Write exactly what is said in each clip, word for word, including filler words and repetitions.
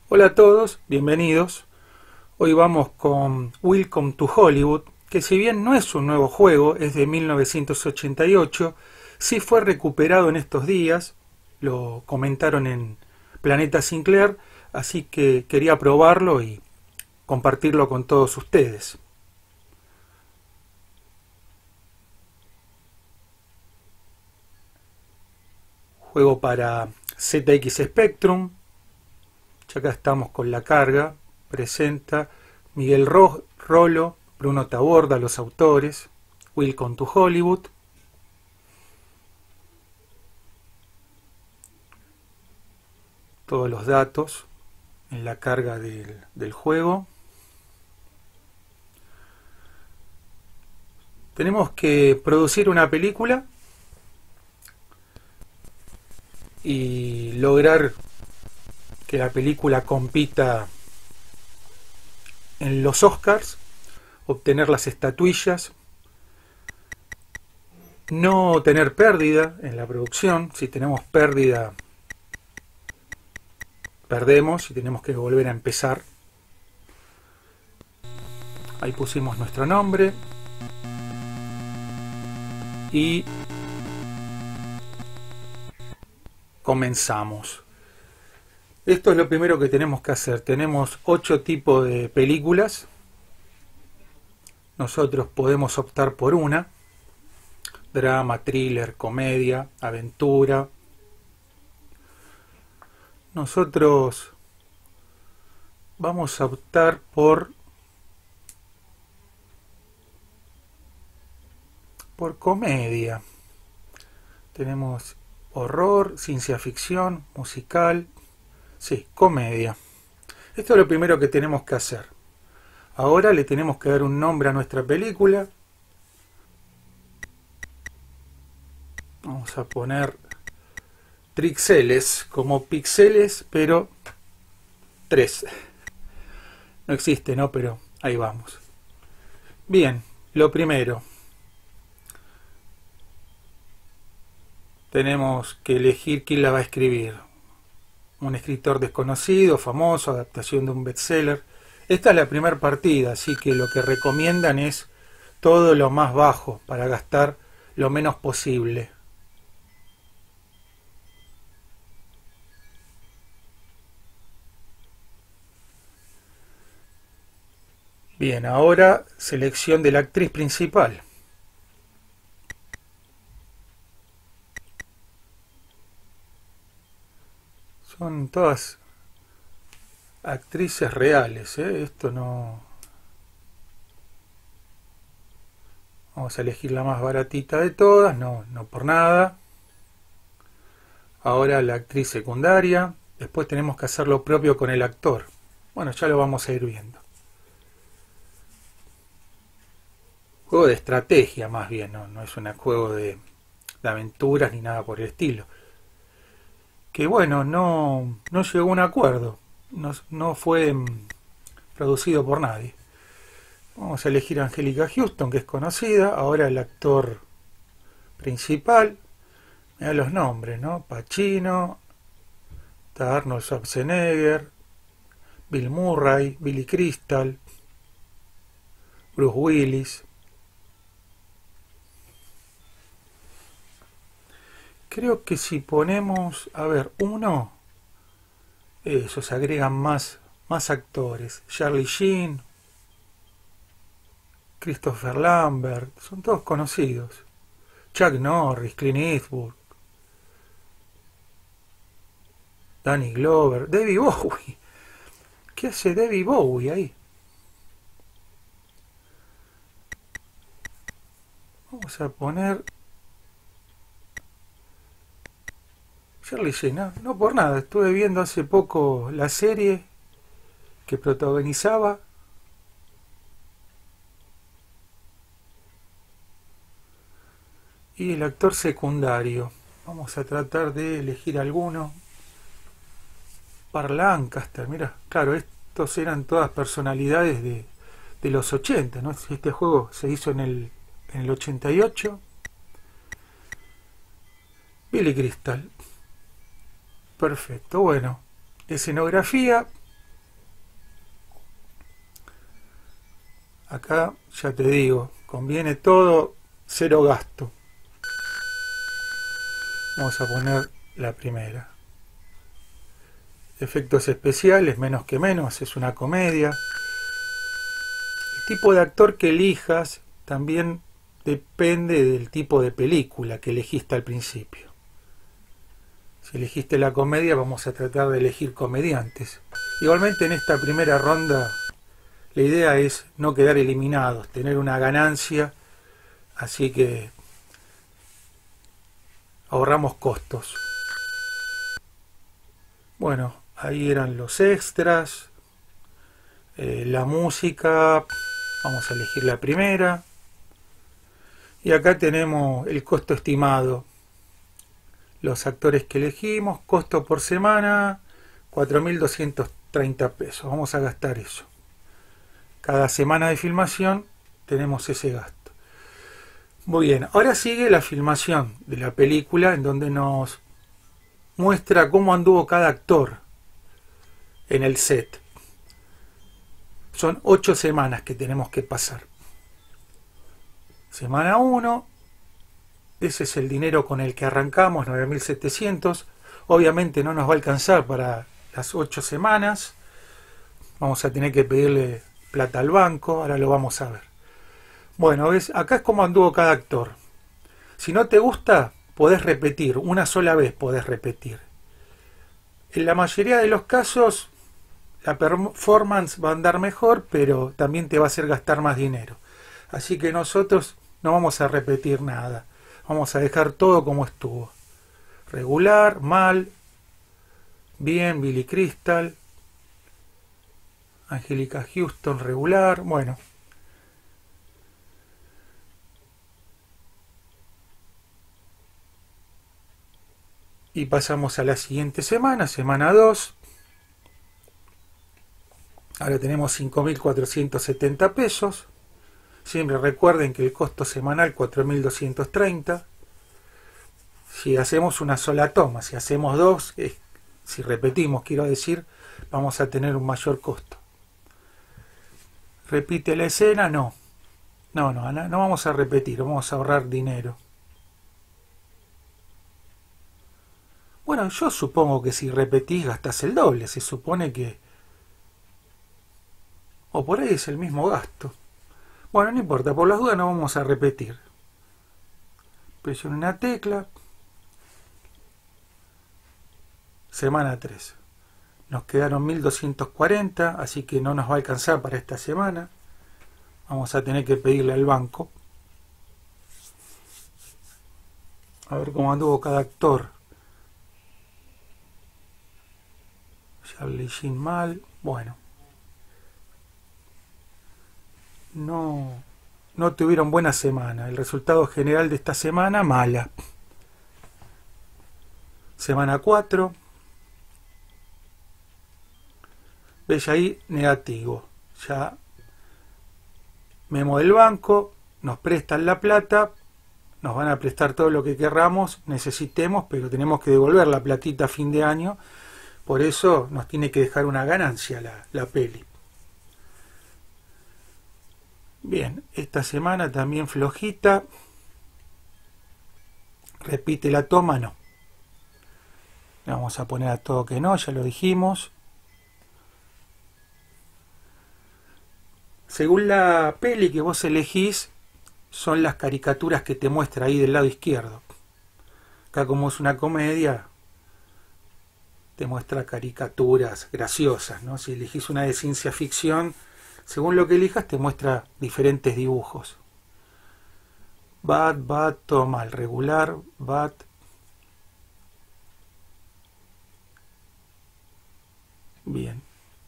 Hola a todos, bienvenidos. Hoy vamos con Welcome to Hollywood, que si bien no es un nuevo juego, es de mil novecientos ochenta y ocho, sí fue recuperado en estos días, lo comentaron en Planeta Sinclair, así que quería probarlo y compartirlo con todos ustedes. Juego para Z X Spectrum. Ya acá estamos con la carga. Presenta Miguel Ro Rolo, Bruno Taborda, los autores. Welcome to Hollywood. Todos los datos en la carga del, del juego. Tenemos que producir una película y lograr que la película compita en los Oscars, obtener las estatuillas, no tener pérdida en la producción. Si tenemos pérdida, perdemos y tenemos que volver a empezar. Ahí pusimos nuestro nombre y comenzamos. Esto es lo primero que tenemos que hacer. Tenemos ocho tipos de películas. Nosotros podemos optar por una. Drama, thriller, comedia, aventura. Nosotros vamos a optar por por comedia. Tenemos horror, ciencia ficción, musical. Sí, comedia. Esto es lo primero que tenemos que hacer. Ahora le tenemos que dar un nombre a nuestra película. Vamos a poner Trixeles, como pixeles, pero tres. No existe, ¿no? Pero ahí vamos. Bien, lo primero. Tenemos que elegir quién la va a escribir. Un escritor desconocido, famoso, adaptación de un bestseller. Esta es la primera partida, así que lo que recomiendan es todo lo más bajo para gastar lo menos posible. Bien, ahora selección de la actriz principal. Son todas actrices reales, ¿eh? Esto no... Vamos a elegir la más baratita de todas, no, no por nada. Ahora la actriz secundaria. Después tenemos que hacer lo propio con el actor. Bueno, ya lo vamos a ir viendo. Juego de estrategia más bien, no, no es un juego de, de aventuras ni nada por el estilo. Que bueno, no, no llegó a un acuerdo, no, no fue mm, producido por nadie. Vamos a elegir a Angélica Houston, que es conocida. Ahora el actor principal. Mirá los nombres, ¿no? Pacino, está Arnold Schwarzenegger, Bill Murray, Billy Crystal, Bruce Willis. Creo que si ponemos, a ver, uno, eso, se agregan más, más actores. Charlie Sheen, Christopher Lambert, son todos conocidos. Chuck Norris, Clint Eastwood, Danny Glover, David Bowie. ¿Qué hace David Bowie ahí? Vamos a poner Charlie Sheen, no, no por nada. Estuve viendo hace poco la serie que protagonizaba. Y el actor secundario. Vamos a tratar de elegir alguno. Park Lancaster, mira, claro, estos eran todas personalidades de, de los ochenta, ¿no? Este juego se hizo en el, en el ochenta y ocho. Billy Crystal. Perfecto, bueno. Escenografía, Acá ya te digo, conviene todo, cero gasto. Vamos a poner la primera. Efectos especiales, menos que menos, es una comedia. El tipo de actor que elijas también depende del tipo de película que elegiste al principio. Si elegiste la comedia, vamos a tratar de elegir comediantes. Igualmente en esta primera ronda la idea es no quedar eliminados, tener una ganancia, así que ahorramos costos. Bueno, ahí eran los extras, eh, la música, vamos a elegir la primera. Y acá tenemos el costo estimado, los actores que elegimos, costo por semana, cuatro mil doscientos treinta pesos, vamos a gastar eso. Cada semana de filmación tenemos ese gasto. Muy bien, ahora sigue la filmación de la película en donde nos muestra cómo anduvo cada actor en el set. Son ocho semanas que tenemos que pasar. Semana uno, ese es el dinero con el que arrancamos, nueve mil setecientos. Obviamente no nos va a alcanzar para las ocho semanas. Vamos a tener que pedirle plata al banco, ahora lo vamos a ver. Bueno, ¿ves? Acá es como anduvo cada actor. Si no te gusta, podés repetir, una sola vez podés repetir. En la mayoría de los casos, la performance va a andar mejor, pero también te va a hacer gastar más dinero. Así que nosotros no vamos a repetir nada. Vamos a dejar todo como estuvo. Regular, mal, bien, Billy Crystal, Angélica Houston, regular, bueno. Y pasamos a la siguiente semana, semana dos. Ahora tenemos cinco mil cuatrocientos setenta pesos. Siempre recuerden que el costo semanal cuatro mil doscientos treinta. Si hacemos una sola toma, si hacemos dos, eh, si repetimos, quiero decir, vamos a tener un mayor costo. ¿Repite la escena? No. No, no, no vamos a repetir, vamos a ahorrar dinero. Bueno, yo supongo que si repetís gastás el doble, se supone que... O por ahí es el mismo gasto. Bueno, no importa, por las dudas no vamos a repetir. Presiono una tecla. Semana tres. Nos quedaron mil doscientos cuarenta, así que no nos va a alcanzar para esta semana. Vamos a tener que pedirle al banco. A ver cómo anduvo cada actor. Charlie Sheen mal. Bueno. No, no tuvieron buena semana. El resultado general de esta semana, mala. Semana cuatro. Ves ahí, negativo. Ya memo del banco, nos prestan la plata, nos van a prestar todo lo que querramos, necesitemos, pero tenemos que devolver la platita a fin de año. Por eso nos tiene que dejar una ganancia la, la peli. Bien, esta semana también flojita. Repite la toma, no. Le vamos a poner a todo que no, ya lo dijimos. Según la peli que vos elegís, son las caricaturas que te muestra ahí del lado izquierdo. Acá como es una comedia, te muestra caricaturas graciosas, ¿no? Si elegís una de ciencia ficción, según lo que elijas, te muestra diferentes dibujos. Bad, bad, todo mal. Regular, bad. Bien.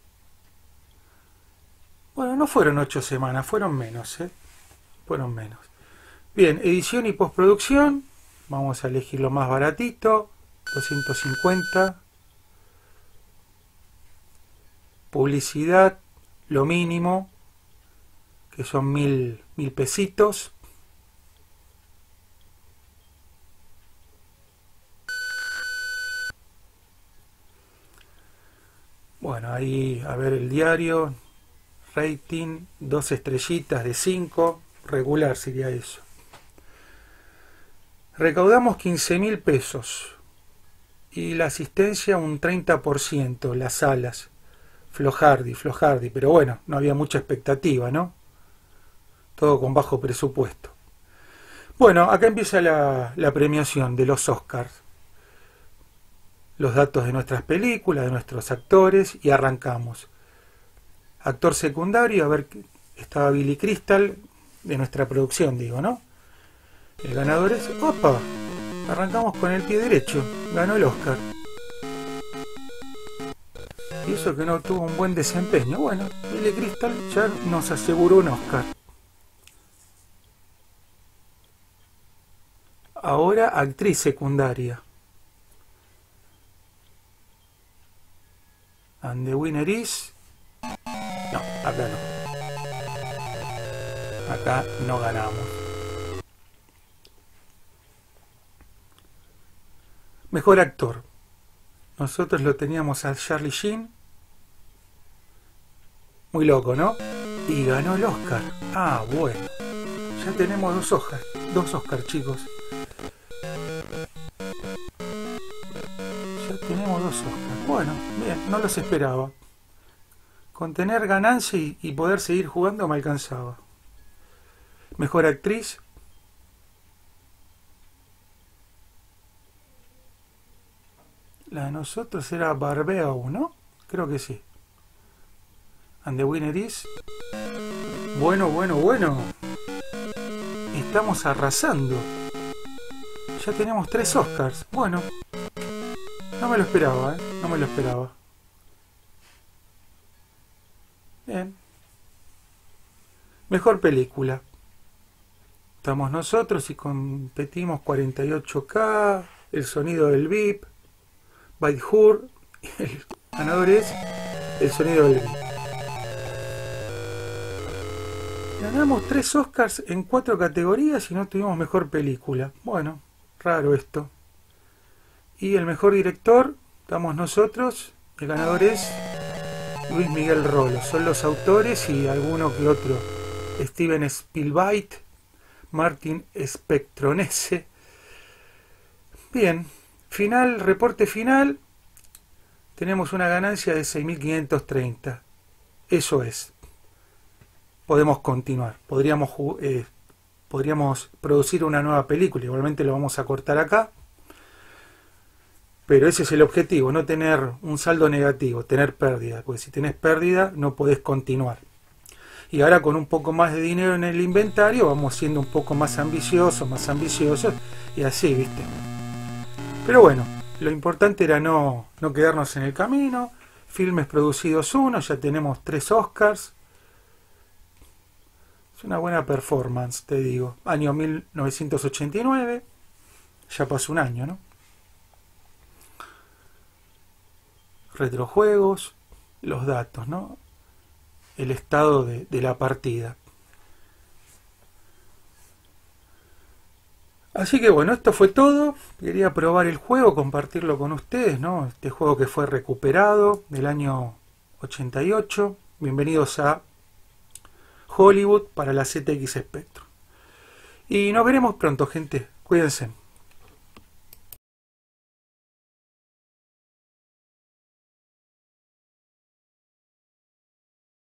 Bueno, no fueron ocho semanas, fueron menos, ¿eh? Fueron menos. Bien, edición y postproducción. Vamos a elegir lo más baratito. doscientos cincuenta. Publicidad, lo mínimo, que son mil, mil pesitos. Bueno, ahí a ver el diario. rating dos estrellitas de cinco, regular sería eso. Recaudamos quince mil pesos y la asistencia un treinta por ciento, las salas. Flojardi, flojardi, pero bueno, no había mucha expectativa, ¿no? Todo con bajo presupuesto. Bueno, acá empieza la, la premiación de los Oscars. Los datos de nuestras películas, de nuestros actores, y arrancamos. Actor secundario, a ver, estaba Billy Crystal, de nuestra producción, digo, ¿no? El ganador es... ¡Opa! Arrancamos con el pie derecho. Ganó el Oscar. Y eso que no tuvo un buen desempeño. Bueno, Billy Crystal ya nos aseguró un Oscar. Ahora actriz secundaria. And the winner is... No, acá no. Acá no ganamos. Mejor actor. Nosotros lo teníamos a Charlie Sheen. Muy loco, ¿no? Y ganó el Oscar. Ah, bueno. Ya tenemos dos Oscars. Dos Oscars, chicos. Ya tenemos dos Oscars. Bueno, bien, no los esperaba. Con tener ganancia y, y poder seguir jugando me alcanzaba. Mejor actriz. La de nosotros era Barbeau, ¿no? Creo que sí. And the winner is... Bueno, bueno, bueno. Estamos arrasando. Ya tenemos tres Oscars. Bueno. No me lo esperaba, ¿eh? No me lo esperaba. Bien. Mejor película. Estamos nosotros y competimos cuarenta y ocho K, El sonido del V I P, Ben-Hur. El ganador es El sonido del V I P. Ganamos tres Oscars en cuatro categorías y no tuvimos mejor película. Bueno, raro esto. Y el mejor director, estamos nosotros. El ganador es Luis Miguel Rolo. Son los autores y alguno que otro. Steven Spielberg, Martin Spectronese. Bien, final, reporte final. Tenemos una ganancia de seis mil quinientos treinta. Eso es. Podemos continuar. Podríamos, eh, podríamos producir una nueva película. Igualmente lo vamos a cortar acá. Pero ese es el objetivo, no tener un saldo negativo, tener pérdida. Porque si tenés pérdida no podés continuar. Y ahora con un poco más de dinero en el inventario vamos siendo un poco más ambiciosos, más ambiciosos. Y así, ¿viste? Pero bueno, lo importante era no, no quedarnos en el camino. Filmes producidos uno, ya tenemos tres Oscars. Es una buena performance, te digo. Año mil novecientos ochenta y nueve. Ya pasó un año, ¿no? Retrojuegos, los datos, ¿no? El estado de, de la partida. Así que bueno, esto fue todo. Quería probar el juego, compartirlo con ustedes, ¿no? Este juego que fue recuperado del año ochenta y ocho. Bienvenidos a Hollywood para la Z X Spectrum. Y nos veremos pronto, gente. Cuídense.